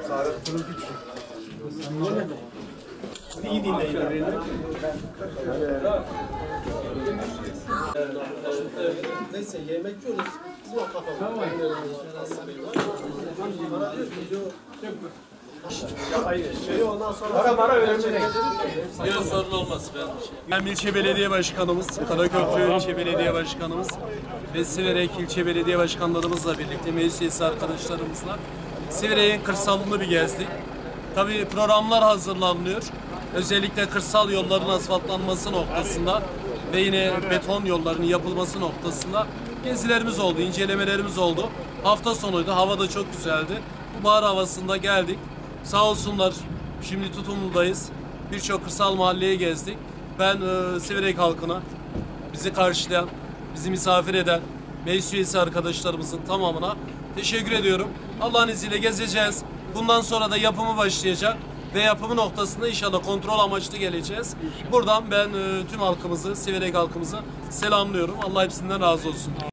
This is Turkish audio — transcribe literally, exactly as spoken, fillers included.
İyi dinleyin. Neyse yemek yiyoruz. Biz o kafamı. Bana diyor ki Para para önemli değil. Yok sorun olmaz. Ben ilçe belediye başkanımız, Karaköprü ilçe belediye başkanımız ve Siverek ilçe belediye başkanlarımızla birlikte meclis üyesi arkadaşlarımızla Siverek'in kırsalını bir gezdik. Tabii programlar hazırlanıyor. Özellikle kırsal yolların asfaltlanması noktasında ve yine beton yolların yapılması noktasında gezilerimiz oldu, incelemelerimiz oldu. Hafta sonuydu, hava da çok güzeldi. Bu bahar havasında geldik. Sağ olsunlar, şimdi Tutumlu'dayız. Birçok kırsal mahalleyi gezdik. Ben e, Siverek halkına, bizi karşılayan, bizi misafir eden meclis üyesi arkadaşlarımızın tamamına teşekkür ediyorum. Allah'ın izniyle gezeceğiz. Bundan sonra da yapımı başlayacak ve yapımı noktasında inşallah kontrol amaçlı geleceğiz. Buradan ben e, tüm halkımızı, Siverek halkımızı selamlıyorum. Allah hepsinden razı olsun.